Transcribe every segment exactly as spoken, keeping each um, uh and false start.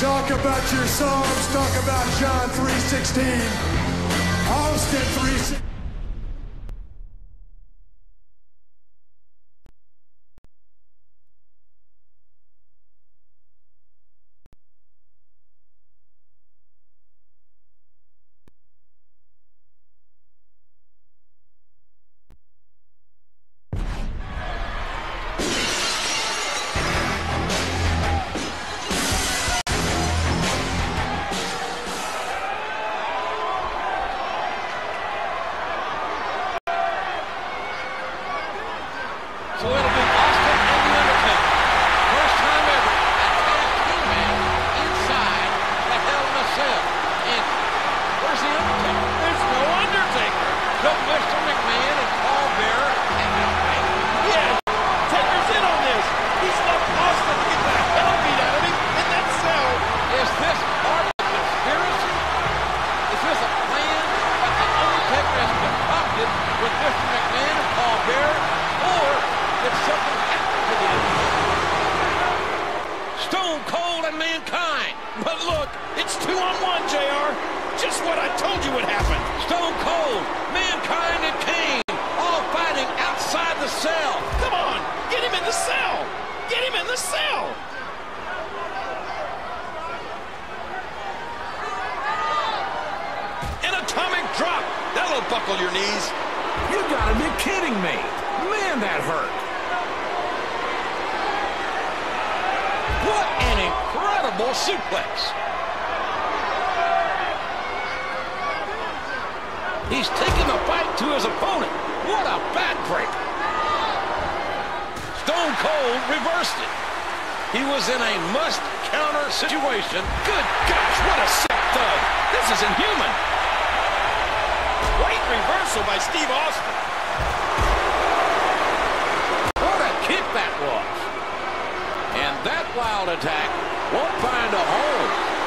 Talk about your songs. Talk about John three sixteen. Austin three sixteen. So it'll be Austin and The Undertaker. First time ever a tag team match inside the Hell in a Cell. And where's The Undertaker? There's no Undertaker. But Mister McMahon and Paul Bearer and Undertaker. Yeah, Taker's in on this. He's left Austin to get the hell beat out of him in that cell. Is this part of a conspiracy? Is this a plan that The Undertaker has concocted with Mister McMahon and Paul Bearer? Or did something happen to the Undertaker? Stone Cold and Mankind. But look, it's two on one, J R. Just what I told you would happen. Stone Cold, Mankind, and Kane all fighting outside the cell. Come on, get him in the cell. Get him in the cell. An atomic drop. That'll buckle your knees. You gotta be kidding me. Man, that hurt. What an incredible suplex. He's taking the fight to his opponent. What a backbreaker. Stone Cold reversed it. He was in a must-counter situation. Good gosh, what a sick thud. This is inhuman. Great reversal by Steve Austin. What a kick that was. And that wild attack won't find a home.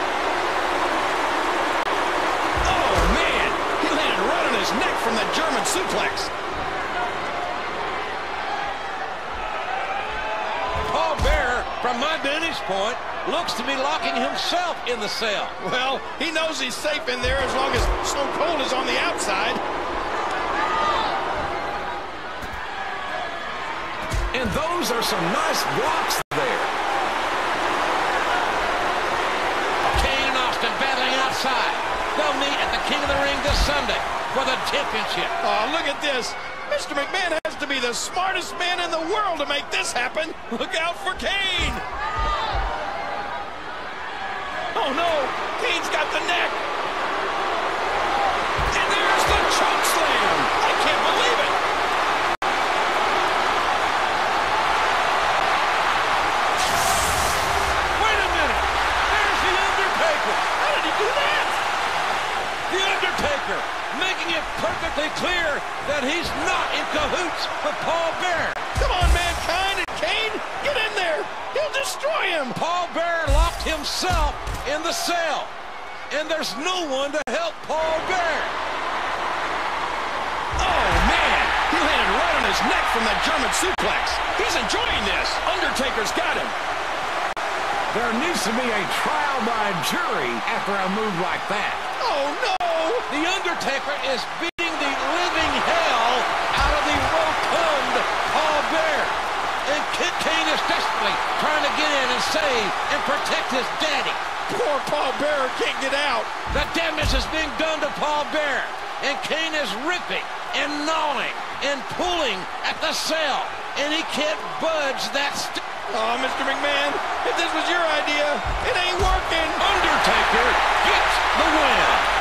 Oh, man. He landed right on his neck from that German suplex. Paul Bearer, from my vantage point, looks to be locking himself in the cell. Well, he knows he's safe in there as long as Stone Cold is on the outside. And those are some nice blocks there. Kane and Austin battling outside. They'll meet at the King of the Ring this Sunday for the championship. Oh, look at this. Mister McMahon has to be the smartest man in the world to make this happen. Look out for Kane. Oh, no. Kane's got the neck. And there's the choke slam. I can't believe it. Wait a minute. There's The Undertaker. How did he do that? The Undertaker making it perfectly clear that he's not in cahoots with Paul Bearer. Come on, Mankind and Kane. Get in there. He'll destroy him. Paul Bearer locked himself in the cell. And there's no one to help Paul Bearer. Oh, man. He landed right on his neck from that German suplex. He's enjoying this. Undertaker's got him. There needs to be a trial by jury after a move like that. Oh, no. The Undertaker is beating the living hell out of the rotund Paul Bearer. And Kid Kane is desperately trying to get in and save and protect his daddy. Poor Paul Bearer can't get out. The damage is being done to Paul Bearer. And Kane is ripping and gnawing and pulling at the cell. And he can't budge that st Oh, Mister McMahon, if this was your idea, it ain't working. Undertaker gets the win.